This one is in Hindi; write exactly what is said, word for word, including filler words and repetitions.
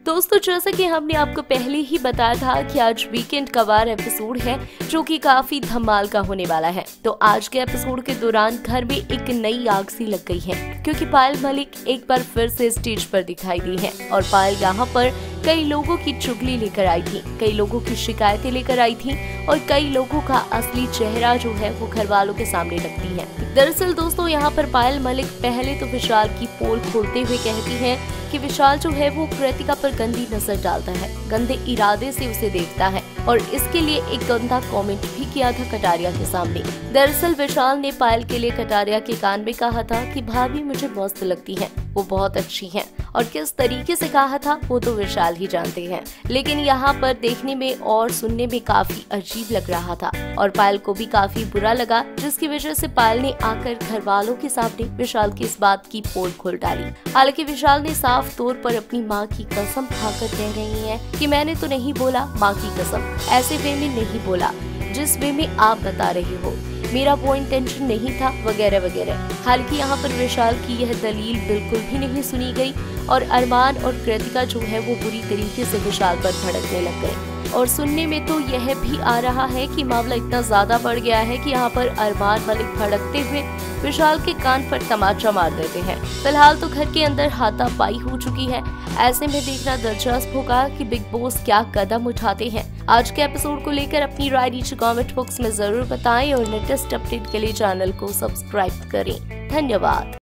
दोस्तों, जैसा कि हमने आपको पहले ही बताया था कि आज वीकेंड का वार एपिसोड है जो कि काफी धमाल का होने वाला है। तो आज के एपिसोड के दौरान घर में एक नई आग सी लग गई है, क्योंकि पायल मलिक एक बार फिर से स्टेज पर दिखाई दी है और पायल यहाँ पर कई लोगों की चुगली लेकर आई थी, कई लोगों की शिकायतें लेकर आई थी और कई लोगों का असली चेहरा जो है वो घर वालों के सामने रखती है। दरअसल दोस्तों, यहाँ पर पायल मलिक पहले तो विशाल की पोल खोलते हुए कहती है कि विशाल जो है वो कृतिका पर गंदी नजर डालता है, गंदे इरादे से उसे देखता है और इसके लिए एक गंदा कमेंट भी किया था कटारिया के सामने। दरअसल विशाल ने पायल के लिए कटारिया के कान में कहा था कि भाभी मुझे मस्त लगती है, वो बहुत अच्छी हैं, और किस तरीके से कहा था वो तो विशाल ही जानते हैं। लेकिन यहाँ पर देखने में और सुनने में काफी अजीब लग रहा था और पायल को भी काफी बुरा लगा, जिसकी वजह से पायल ने आकर घर वालों के सामने विशाल की इस बात की पोल खोल डाली। हालांकि विशाल ने साफ तौर पर अपनी माँ की कसम खाकर कह रही है कि मैंने तो नहीं बोला, माँ की कसम, ऐसे वे में नहीं बोला जिस वे में आप बता रहे हो, मेरा वो इंटेंशन नहीं था, वगैरह वगैरह। हालांकि यहाँ पर विशाल की यह दलील बिल्कुल भी नहीं सुनी गई और अरमान और कृतिका जो है वो बुरी तरीके से विशाल पर भड़कने लग गए। और सुनने में तो यह भी आ रहा है कि मामला इतना ज्यादा बढ़ गया है कि यहाँ पर अरमान मलिक भड़कते हुए विशाल के कान पर तमाचा मार देते हैं। फिलहाल तो घर के अंदर हाथापाई हो चुकी है। ऐसे में देखना दिलचस्प होगा कि बिग बॉस क्या कदम उठाते हैं। आज के एपिसोड को लेकर अपनी राय नीचे कमेंट बॉक्स में जरूर बताएं और लेटेस्ट अपडेट के लिए चैनल को सब्सक्राइब करें। धन्यवाद।